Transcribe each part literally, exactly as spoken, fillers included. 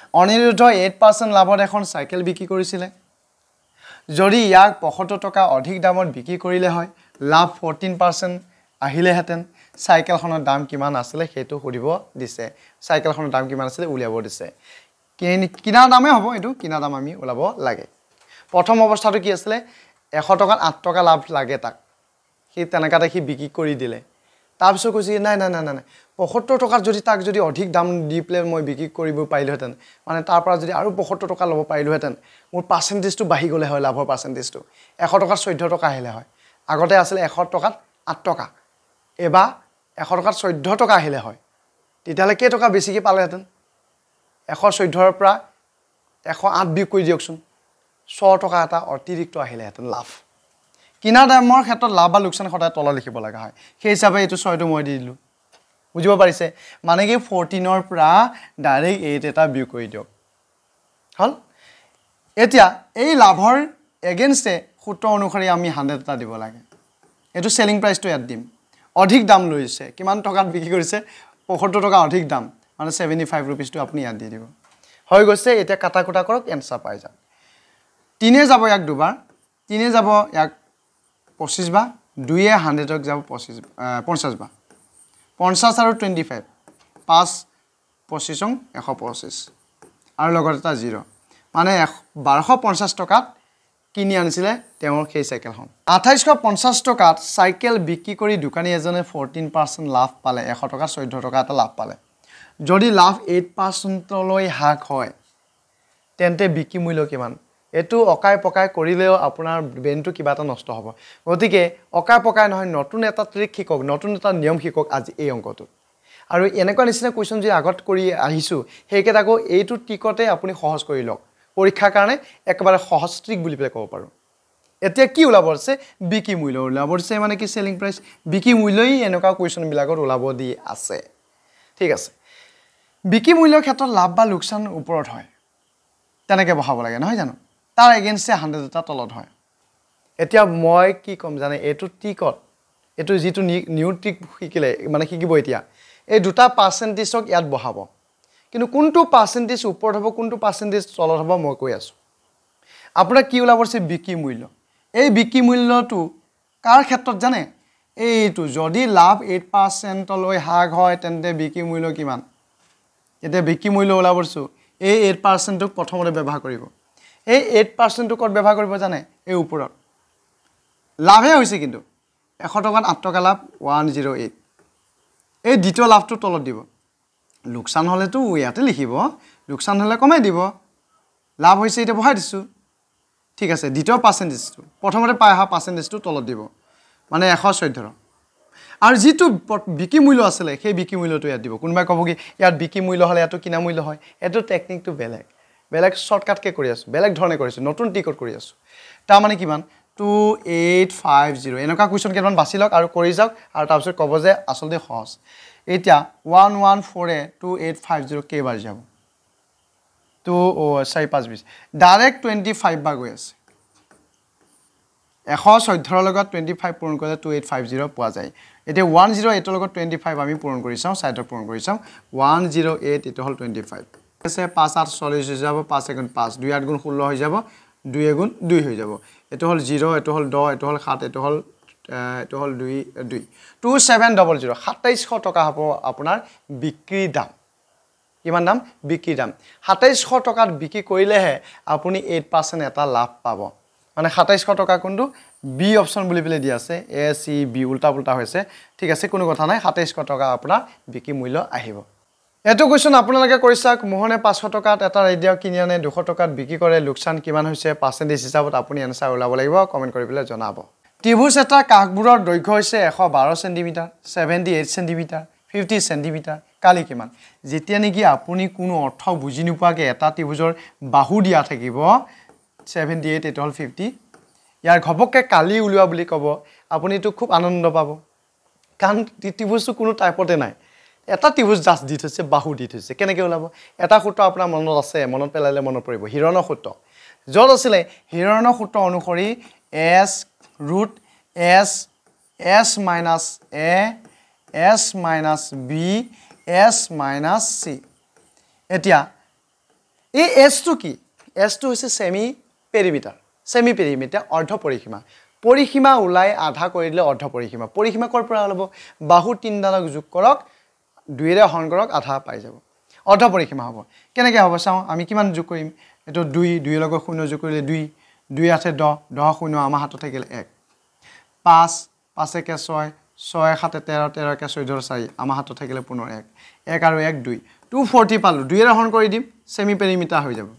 Aniruddha eight percent লাভত এখন cycle বিক্ৰী কৰিছিল যদি ইয়াক পঁয়সত্তৰ টকা অধিক দামত বিক্ৰী কৰিলে হয় লাভ fourteen percent আহিলেহেতেন সাইকেলখনৰ দাম কিমান আছিল হেতু সুধিব দিছে সাইকেলখনৰ দাম কিমান আছিল উলিয়াব দিছে কিনা দামে হ'ব এটো কিনা দাম আমি উলাব লাগে প্ৰথম অৱস্থাটো কি আছিল এশ টকাত আঠ টকা লাভ লাগে তাক সি তেনেকাতে সি বিক্ৰী কৰি দিলে তাৰ পিছত কৈছে নাই নাই নাই নাই পঁয়সত্তৰ টকাত যদি তাক যদি অধিক দাম দি প্লে মই বিক্ৰী কৰিব পাৰিলোহেতেন মানে তাৰ পৰা যদি আৰু পঁয়সত্তৰ টকা ল'ব পাৰিলোহেতেন মোৰ পাৰ্চেন্টেজটো বাঢ়ি গলে হয় লাভৰ পাৰ্চেন্টেজটো এশ টকাত চৈধ্য টকা আহিলে হয় আগতে আছিল এশ টকাত আঠ টকা এবা এশ টকাত চৈধ্য টকা আহিলে হয় তেতিয়ালে কেই টকা বেছিকৈ পালেহেতেন এশ চৈধ্য ৰ পৰা এশ আঠ বিক্ৰী কৰি দিয়কচোন ছয় টকা এটা অতিৰিক্ত আহিলেহেতেন লাভ কিনা দামৰ ক্ষেত্ৰত লাভ বা লোকচান সদায় তল লিখিব লগা হয় সেই হিচাপে এটো ছয় টো মই দি দিলো বুজিব পাৰিছে মানে কি fourteen ৰ পৰা ডাইৰেক্ট eight এটা বিক্ৰী কৰি দিয়ক হল এতিয়া এই লাভৰ এগেইনষ্টে সূত্ৰ অনুসৰি আমি one hundred এটা দিব লাগে এটো সেলিং প্ৰাইসটো ইয়াত দিম অধিক দাম লৈছে কিমান টকাত বিক্ৰী কৰিছে পঁয়সত্তৰ টকা অধিক দাম মানে seventy-five rupees টো আপুনি ইয়াত দি দিব হৈ গৈছে এতিয়া কাটা কুটা কৰক এনসাৰ পাই যান তিনে যাব ইয়াক দুবাৰ তিনে যাব ইয়াক পঁচিছ বা দুইয়ে one hundred ক যাব পঁচিছ পঞ্চাছ বা পঞ্চাছ আৰু twenty-five পাঁচ পঁচিছ এশ পঁচিছ আৰু লগত এটা জিৰ' মানে বাৰশ পঞ্চাছ টকাত কিনি আনিছিলে তেওঁৰ সেই সাইকেলখন আঠাইশ পঞ্চাছ টকাত সাইকেল বিক্ৰী কৰি দোকানী এজনে fourteen percent লাভ পালে এশ টকা চৈধ্য টকা এটা লাভ পালে যদি লাভ eight percent লৈ হাক হয় তেন্তে বিক্ৰী মূল্য কিমান এটো অকাই পকাই কৰিলেও আপোনাৰ ব্ৰেইনটো কিবা এটা নষ্ট হ'ব গতিকে অকাই পকাই নহয় নতুন এটা ট্ৰিক শিকক নতুন এটা নিয়ম শিকক আজি এই অংকটো আৰু এনেকুৱা নিচিনা কোৱেশ্চন যে আগত কৰি আহিছো হেকেটাকো এইটো টিকতে আপুনি সহজ কৰি লওক পৰীক্ষাৰ কাৰণে একেবাৰে সহজ ট্ৰিক বুলি পেলাই ক'ব পাৰো এতিয়া কি ওলাব আছে বিক্ৰী মূল্য ওলাব আছে মানে কি সেলিং প্ৰাইস বিক্ৰী মূল্যই এনেকুৱা কোৱেশ্চন বিলাকত ওলাব দি আছে ঠিক আছে বিক্ৰী মূল্যৰ ক্ষেত্ৰত লাভ বা লোকচান ওপৰত হয় তেনেকে বহাব লাগে নহয় জানো তাৰ এগেইনষ্টে one hundred এটা তলত হয় এতিয়া মই কি কম জানে এটো টিকত এটো যেটো নিউ ট্ৰিক শিকিলে মানে শিকিব এতিয়া এই দুটা পাৰ্চেন্টেজক ইয়াত বহাব কিন্তু কোনটো পাৰ্চেন্টেজ ওপৰত হ'ব কোনটো পাৰ্চেন্টেজ তলত হ'ব মই কৈ আছো আপোনাৰ কি ওলাবছে বিক্ৰী মূল্য এই বিক্ৰী মূল্যটো কাৰ ক্ষেত্ৰত জানে এইটো যদি লাভ eight percent লৈ হাগ হয় তেন্তে বিক্ৰী মূল্য কিমান এতিয়া বিক্ৰী মূল্য ওলাবছো এই eight percent ক প্ৰথমতে ব্যৱহাৰ কৰিব এই eight percent ক ব্যৱহাৰ কৰিব জানে এই ওপৰত লাভে হৈছে কিন্তু এশ টকাত আঠ টকা লাভ one oh eight এই দ্বিতীয় লাভটো তলত দিব লোকসান হলেতো ইয়াতে লিখিব লোকসান হলে কমাই দিব লাভ হৈছে এটা বহাই দিছো ঠিক আছে দ্বিতীয় পাৰ্চেন্টেজটো প্ৰথমতে পাই হা পাৰ্চেন্টেজটো তলত দিব মানে এশ চৈধ্য আৰু যেটো বিক্ৰী মূল্য আছিল সেই বিক্ৰী মূল্যটো ইয়াত দিব কোনবাই ক'ব কি ইয়াত বিক্ৰী মূল্য হলে এটো কিনা মূল্য হয় এটো টেকনিকটো বেলেগ বেলেগ শৰ্টকাট কে কৰি আছো বেলেগ ধৰণে কৰিছো নতুন টিকট কৰি আছো তাৰ মানে কিমান two eight five zero এনেকা কোৱেশ্চন কেইটামান বাছি লওক আৰু কৰি যাওক আৰু তাৰ পিছত ক'ব যে আসলতে সহজ এতিয়া one one four এ two eight five zero কেইবাৰ যাব তো চাৰি পাঁচ বিশ ডাইৰেক্ট twenty-five বাৰ গৈ আছে এশ চৈধ্য ৰ লগত twenty-five পূৰণ কৰিলে two eight five zero পোৱা যায় এতিয়া one oh eight ৰ লগত twenty-five আমি পূৰণ কৰি চাও সাইডত পূৰণ কৰি চাও one oh eight এটো হল twenty-five আছে পাঁচ আঠ চল্লিশ হৈ যাব পাঁচ এগুণ পাঁচ দুই আঠ গুণ ষোল্ল হৈ যাব দুই এগুণ দুই হৈ যাব এটো হল zero এটো হল দহ এটো হল সাত এটো হল এটো হল দুই দুই two seven zero zero সাতাইশ টকা হ'ব আপোনাৰ বিক্ৰী দাম কিমান দাম বিক্ৰী দাম সাতাইশ টকাত বিক্ৰী কৰিলেহে আপুনি eight percent এটা লাভ পাব মানে সাতাইশ টকা কোনটো বি অপচন বুলি পেলে দি আছে এ সি বি উল্টা উল্টা হৈছে ঠিক আছে কোনো কথা নাই সাতাইশ টকা আপোনাৰ বিক্ৰী মূল্য আহিব এটো কোৱেশ্চন আপোনালোকে কৰিছাক মোহনে পাঁচশ টকাত এটা ৰেডিঅ কিনি আনে দুশ টকাত বিক্ৰী কৰে লোকসান কিমান হৈছে পাৰ্চেন্টেজ হিচাপত আপুনি এনসাৰ ওলাব লাগিব কমেন্ট কৰি পেলে জনাব ত্ৰিভুজ এটা কাষবোৰৰ দৈৰ্ঘ্য হৈছে one twelve centimetre seventy-eight centimetre fifty centimetre কালি কিমান যেতিয়া নেকি আপুনি কোনো অৰ্থ বুজি নোপোৱাকে এটা ত্ৰিভুজৰ বাহু দিয়া থাকিব seventy-eight এটো হল fifty ইয়াৰ ঘপককে কালি উলিওৱা বুলি কব আপুনি তো খুব আনন্দ পাব কাৰণ ত্ৰিভুজটো কোনো টাইপতে নাই এটা ত্ৰিভুজ জাস্ট দি থৈছে বাহু দি থৈছে কেনেকৈ ওলাব এটা সূত্ৰ আপোনাৰ মনত আছে মনত পেলালে মনত পৰিব হিৰণৰ সূত্ৰ যত আছিল হিৰণৰ সূত্ৰ অনুসৰি s root s s minus a s minus b s minus c এতিয়া এই এছটো কি এছটো হৈছে সেমি পেৰিমিটাৰ সেমি পেৰিমিটাৰ অৰ্ধ পৰিসীমা পৰিসীমা ওলাই আধা কৰি দিলে অৰ্ধ পৰিসীমা পৰিসীমা কৰ পৰা ওলাব বাহু তিনডালক যোগ কৰক দুইৰে হৰণ কৰক আধা পাই যাব অৰ্ধ পৰিসীমা হ'ব কেনেকৈ হ'ব চাওঁ আমি কিমান যোগ কৰিম এটো দুই দুইৰ লগত শূন্য যোগ কৰিলে দুই দুই আঠে দহ দহ শূন্য আমাৰ হাতত থাকিল এক পাঁচ পাঁচেকে ছয় ছয় সাতে তেৰ তেৰকে চৈধ্য চাৰি আমাৰ হাতত থাকিলে পুনৰ এক এক আৰু এক দুই টু ফৰ্টি পালোঁ দুইৰে হৰণ কৰি দিম সেমি পেৰিমিটাৰ হৈ যাব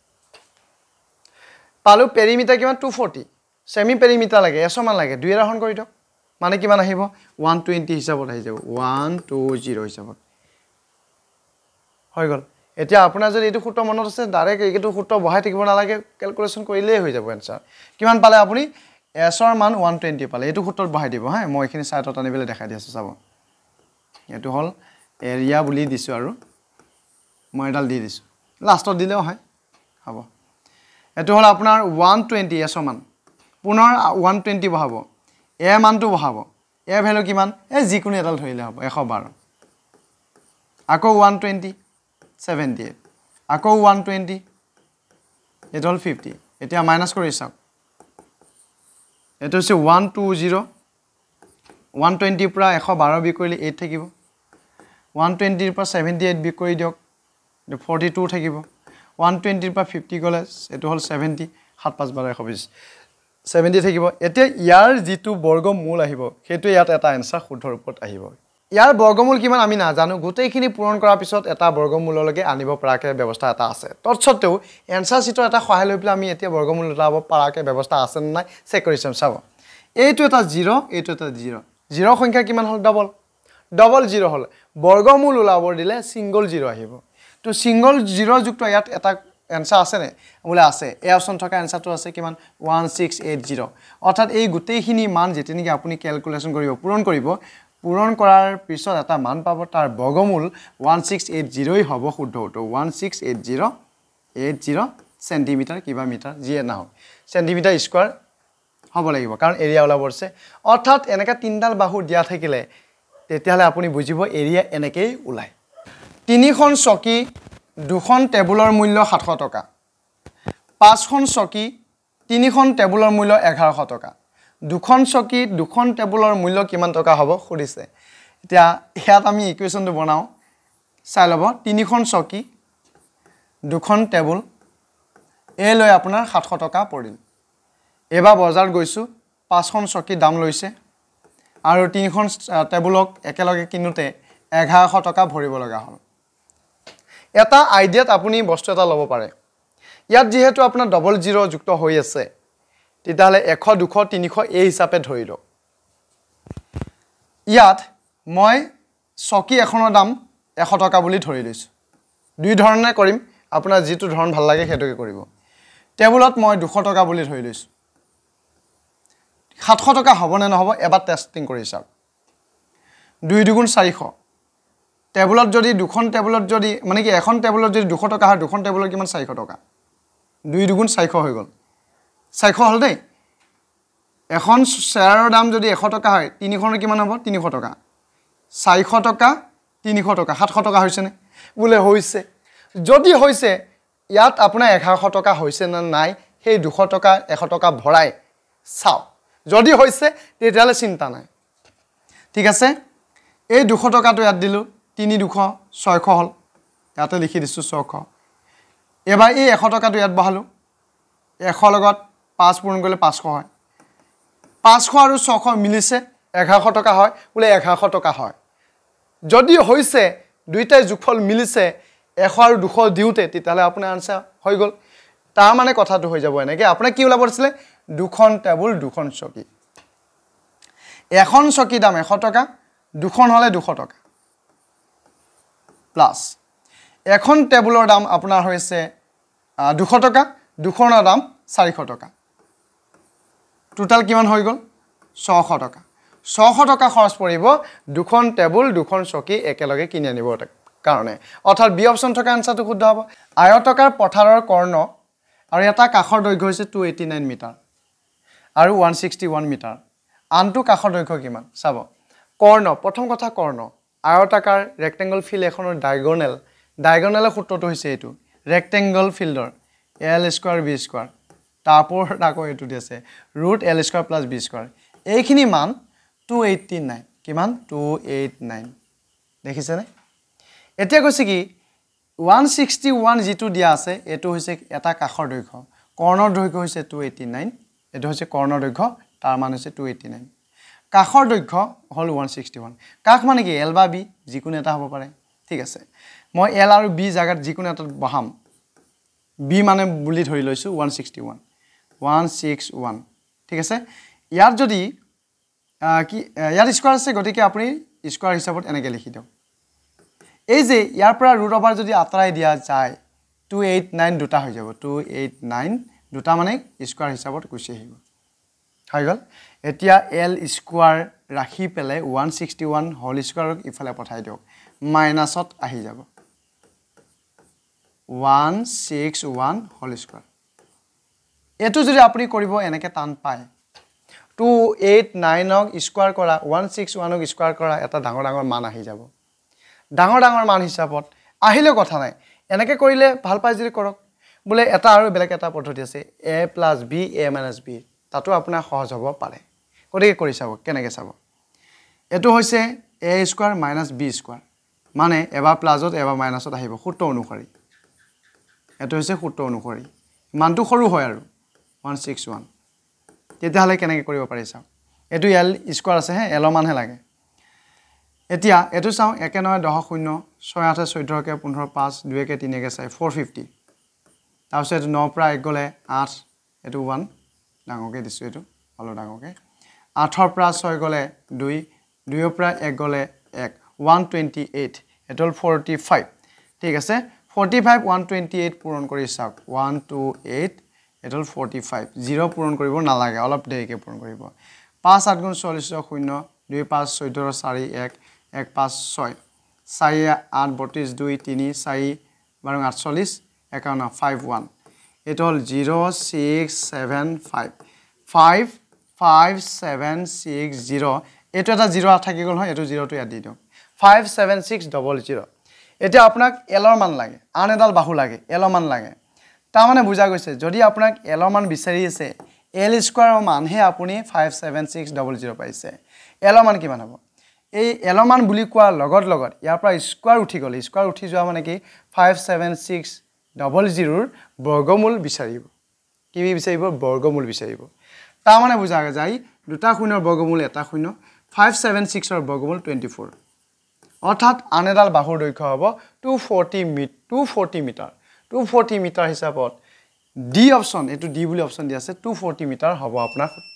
পালোঁ পেৰিমিটাৰ কিমান টু ফৰ্টি সেমি পেৰিমিটাৰ লাগে এশ মান লাগে দুইৰে হৰণ কৰি দিয়ক মানে কিমান আহিব ওৱান টুৱেণ্টি হিচাপত আহি যাব ওৱান টু জিৰ' হিচাপত হৈ গ'ল এতিয়া আপোনাৰ যদি এইটো সূত্ৰ মনত আছে ডাইৰেক্ট এইটো সূত্ৰ বহাই থাকিব নালাগে কেলকুলেশ্যন কৰিলেই হৈ যাব এনচাৰ কিমান পালে আপুনি এছৰ মান ওৱান টুৱেণ্টি পালে এইটো সূত্ৰত বহাই দিব হা মই এইখিনি চাইটত আনি পেলাই দেখাই দি আছোঁ চাব এইটো হ'ল এৰিয়া বুলি দিছোঁ আৰু মই এডাল দি দিছোঁ লাষ্টত দিলেও হয় হ'ব এইটো হ'ল আপোনাৰ ওৱান টুৱেণ্টি এছৰ মান পুনৰ ওৱান টুৱেণ্টি বহাব এ মানটো বহাব এ ভেলু কিমান এই যিকোনো এডাল ধৰিলে হ'ব এশ বাৰ আকৌ ওৱান টুৱেণ্টি ছেভেণ্টি এইট আকৌ ওৱান টুৱেণ্টি এইটো হ'ল ফিফটি এতিয়া মাইনাছ কৰি চাওক এইটো হৈছে ওৱান টু জিৰ' ওৱান টুৱেণ্টিৰ পৰা এশ বাৰ বিয়োগ কৰিলে এইট থাকিব ওৱান টুৱেণ্টিৰ পৰা ছেভেণ্টি এইট বিয়োগ কৰি দিয়ক ফৰ্টি টু থাকিব ওৱান টুৱেণ্টিৰ পৰা ফিফটি গ'লে এইটো হ'ল ছেভেণ্টি সাত পাঁচ বাৰ এশ বিছ ছেভেণ্টি থাকিব এতিয়া ইয়াৰ যিটো বৰ্গমূল আহিব সেইটো ইয়াত এটা এনচাৰ শুদ্ধ ৰূপত আহিব ইয়াৰ বৰ্গমূল কিমান আমি নাজানো গোটেইখিনি পূৰণ কৰাৰ পিছত এটা বৰ্গমূললৈকে আনিব পৰাকৈ ব্যৱস্থা এটা আছে তৎসত্ত্বেও এনচাৰ চিটৰ এটা সহায় লৈ পেলাই আমি এতিয়া বৰ্গমূল ওলাব পৰাকৈ ব্যৱস্থা আছে নে নাই চেক কৰি চাম চাব এইটো এটা জিৰ' এইটো এটা জিৰ' জিৰ' সংখ্যা কিমান হ'ল ডবল ডবল জিৰ' হ'ল বৰ্গমূল ওলাব দিলে ছিংগল জিৰ' আহিব তো ছিংগল জিৰ' যুক্ত ইয়াত এটা এনচাৰ আছেনে বোলে আছে এই অপশ্যন থকা এনচাৰটো আছে কিমান ওৱান ছিক্স এইট জিৰ' অৰ্থাৎ এই গোটেইখিনি মান যেতিয়া নেকি আপুনি কেলকুলেশ্যন কৰিব পূৰণ কৰিব পূৰণ কৰাৰ পিছত এটা মান পাব তাৰ বৰ্গমূল ওৱান ছিক্স এইট জিৰ'ই হ'ব শুদ্ধ উত্তৰ one six eight zero' eight zero' centimetre কিবা মিটাৰ যিয়ে নহওক চেণ্টিমিটাৰ স্কুৱাৰ হ'ব লাগিব কাৰণ এৰিয়া ওলাব আছে অৰ্থাৎ এনেকৈ তিনিডাল বাহু দিয়া থাকিলে তেতিয়াহ'লে আপুনি বুজিব এৰিয়া এনেকৈয়ে ওলায় তিনিখন চকী দুখন টেবুলৰ মূল্য সাতশ টকা পাঁচখন চকী তিনিখন টেবুলৰ মূল্য এঘাৰশ টকা দুখন চকী দুখন টেবুলৰ মূল্য কিমান টকা হ'ব সুধিছে এতিয়া ইয়াত আমি ইকুৱেশ্যনটো বনাওঁ চাই ল'ব তিনিখন চকী দুখন টেবুল এই লৈ আপোনাৰ সাতশ টকা পৰিল এইবাৰ বজাৰত গৈছোঁ পাঁচখন চকী দাম লৈছে আৰু তিনিখন টেবুলক একেলগে কিনোতে এঘাৰশ টকা ভৰিব লগা হ'ল এটা আইডিয়াত আপুনি বস্তু এটা ল'ব পাৰে ইয়াত যিহেতু আপোনাৰ ডবল জিৰ' যুক্ত হৈ আছে তেতিয়াহ'লে এশ দুশ তিনিশ এই হিচাপে ধৰি লওক ইয়াত মই চকী এখনৰ দাম এশ টকা বুলি ধৰি লৈছোঁ দুই ধৰণে কৰিম আপোনাৰ যিটো ধৰণ ভাল লাগে সেইটোকে কৰিব টেবুলত মই দুশ টকা বুলি ধৰি লৈছোঁ সাতশ টকা হ'বনে নহ'ব এবাৰ টেষ্টিং কৰি চাওক দুই দুগুণ চাৰিশ টেবুলত যদি দুখন টেবুলত যদি মানে কি এখন টেবুলত যদি দুশ টকা হয় দুখন টেবুলত কিমান চাৰিশ টকা দুই দুগুণ চাৰিশ হৈ গ'ল চাৰিশ হ'ল দেই এখন শ্বেয়াৰৰ দাম যদি এশ টকা হয় তিনিখনৰ কিমান হ'ব তিনিশ টকা চাৰিশ টকা তিনিশ টকা সাতশ টকা হৈছেনে বোলে হৈছে যদি হৈছে ইয়াত আপোনাৰ এঘাৰশ টকা হৈছে নে নাই সেই দুশ টকা এশ টকা ভৰাই চাওক যদি হৈছে তেতিয়াহ'লে চিন্তা নাই ঠিক আছে এই দুশ টকাটো ইয়াত দিলোঁ তিনি দুশ ছয়শ হ'ল ইয়াতে লিখি দিছোঁ ছয়শ এবাৰ এই এশ টকাটো ইয়াত বহালোঁ এশ লগত পাঁচ পূৰণ কৰিলে পাঁচশ হয় পাঁচশ আৰু ছশ মিলিছে এঘাৰশ টকা হয় বোলে এঘাৰশ টকা হয় যদি হৈছে দুইটাই যোগফল মিলিছে এশ আৰু দুশ দিওঁতে তেতিয়াহ'লে আপোনাৰ আনচাৰ হৈ গ'ল তাৰ মানে কথাটো হৈ যাব এনেকৈ আপোনাৰ কি ওলাব দিছিলে দুখন টেবুল দুখন চকী এখন চকী দাম এশ টকা দুখন হ'লে দুশ টকা প্লাছ এখন টেবুলৰ দাম আপোনাৰ হৈছে দুশ টকা দুখনৰ দাম চাৰিশ টকা টোটাল কিমান হৈ গ'ল ছশ টকা ছশ টকা খৰচ পৰিব দুখন টেবুল দুখন চকী একেলগে কিনি আনিব কাৰণে অৰ্থাৎ বি অপশ্যন থকা আনচাৰটো শুদ্ধ হ'ব আয়তাকাৰ পথাৰৰ কৰ্ণ আৰু এটা কাষৰ দৈৰ্ঘ্য হৈছে টু এইটি নাইন মিটাৰ আৰু ওৱান ছিক্সটি ওৱান মিটাৰ আনটো কাষৰ দৈৰ্ঘ্য কিমান চাব কৰ্ণ প্ৰথম কথা কৰ্ণ আয়তাকাৰ ৰেক্টেংগল ফিল্ড এখনৰ ডায়গনেল ডায়গনেলৰ সূত্ৰটো হৈছে এইটো ৰেক্টেংগল ফিল্ডৰ এল স্কোৱাৰ বি স্কোৱাৰ তাৰ ওপৰত আকৌ এইটো দি আছে root L square plus B square এইখিনি মান টু এইটটি নাইন কিমান টু এইট নাইন দেখিছেনে এতিয়া কৈছে কি ওৱান ছিক্সটি ওৱান যিটো দিয়া আছে এইটো হৈছে এটা কাষৰ দৈৰ্ঘ্য কৰ্ণৰ দৈৰ্ঘ্য হৈছে টু এইটটি নাইন এইটো হৈছে কৰ্ণৰ দৈৰ্ঘ্য তাৰ মান হৈছে টু এইটটি নাইন কাষৰ দৈৰ্ঘ্য হ'ল ওৱান ছিক্সটি ওৱান কাষ মানে কি এল বা বি যিকোনো এটা হ'ব পাৰে ঠিক আছে মই এল আৰু বি জাগাত যিকোনো এটা বহাম বি মানে বুলি ধৰি লৈছো one sixty one one six one ঠিক আছে ইয়াত যদি কি ইয়াত স্কোৱাৰ আছে গতিকে আপুনি স্কোৱাৰ হিচাপত এনেকৈ লিখি দিয়ক এই যে ইয়াৰ পৰা ৰুট অভাৰ যদি আঁতৰাই দিয়া যায় টু এইট নাইন দুটা হৈ যাব টু এইট নাইন দুটা মানে স্কোৱাৰ হিচাপত গুচি আহিব হৈ গ'ল এতিয়া এল স্কোৱাৰ ৰাখি পেলাই ওৱান ছিক্সটি ওৱান হোল স্কোৱাৰক ইফালে পঠাই দিয়ক মাইনাছত আহি যাব one six one whole square এইটো যদি আপুনি কৰিব এনেকৈ টান পায় টু এইট নাইনক স্কোৱাৰ কৰা ওৱান ছিক্স ওৱানক স্কোৱাৰ কৰা এটা ডাঙৰ ডাঙৰ মান আহি যাব ডাঙৰ ডাঙৰ মান হিচাপত আহিলেও কথা নাই এনেকৈ কৰিলে ভাল পাই যদি কৰক বোলে এটা আৰু বেলেগ এটা পদ্ধতি আছে A plus B A minus B তাতো আপোনাৰ সহজ হ'ব পাৰে গতিকে কৰি চাব কেনেকৈ চাব এইটো হৈছে A square minus B square মানে এবাৰ প্লাছত এবাৰ মাইনাছত আহিব সূত্ৰ অনুসৰি এইটো হৈছে সূত্ৰ অনুসৰি মানটো সৰু হয় আৰু ওৱান ছিক্স ওৱান তেতিয়াহ'লে কেনেকৈ কৰিব পাৰি চাওক এইটো এল স্কোৱাৰ আছে হে এলৰ মানহে লাগে এতিয়া এইটো চাওঁ একে নহয় দহ শূন্য ছয় আঠে চৈধ্যকে পোন্ধৰ পাঁচ দুই একে তিনি একে চাৰি ফ'ৰ ফিফটি তাৰপিছত এইটো ন পৰা এক গ'লে আঠ এইটো ওৱান ডাঙৰকৈ দিছোঁ এইটো অলপ ডাঙৰকৈ আঠৰ পৰা ছয় গ'লে দুই দুইৰ পৰা এক গ'লে এক ওৱান টুৱেণ্টি এইট এইটো হ'ল ফৰ্টি ফাইভ ঠিক আছে forty five one twenty eight পূৰণ কৰি চাওক ওৱান টু এইট এইটো হ'ল ফৰ্টি ফাইভ জিৰ' পূৰণ কৰিব নালাগে অলপ দেৰিকৈ পূৰণ কৰিব পাঁচ আঠ গুণ চল্লিছৰ শূন্য দুই পাঁচ চৈধ্যৰ চাৰি এক এক পাঁচ ছয় চাৰি আঠ বত্ৰিছ দুই তিনি চাৰি বাৰ আঠচল্লিছ একাৱন্ন ফাইভ ওৱান এইটো হ'ল zero' six seven five five five seven six zero' এইটো এটা জিৰ' থাকি গ'ল নহয় এইটো জিৰ'টো ইয়াত দি দিয়ক five seven six double zero' এতিয়া আপোনাক এলৰ মান লাগে আন এডাল বাহু লাগে এলৰ মান লাগে তাৰমানে বুজা গৈছে যদি আপোনাক এলৰ মান বিচাৰি আছে এল স্কোৱাৰৰ মানহে আপুনি five seven six double zero' পাইছে এলৰ মান কিমান হ'ব এই এলৰ মান বুলি কোৱাৰ লগত লগত ইয়াৰ পৰা স্কোৱাৰ উঠি গ'ল স্কোৱাৰ উঠি যোৱা মানে কি ফাইভ ছেভেন ছিক্স ডবল জিৰ'ৰ বৰ্গমূল বিচাৰিব কি বিচাৰিব বৰ্গমূল বিচাৰিব তাৰমানে বুজা যায় দুটা শূন্যৰ বৰ্গমূল এটা শূন্য ফাইভ ছেভেন ছিক্সৰ বৰ্গমূল টুৱেণ্টি ফ'ৰ অৰ্থাৎ আন এডাল বাহুৰ দৈৰ্ঘ্য হ'ব টু ফৰ্টি মি two forty metre two forty metre হিচাপত ডি অপশ্যন এইটো ডি বুলি অপশ্যন দি আছে টু ফৰ্টি মিটাৰ হ'ব আপোনাৰ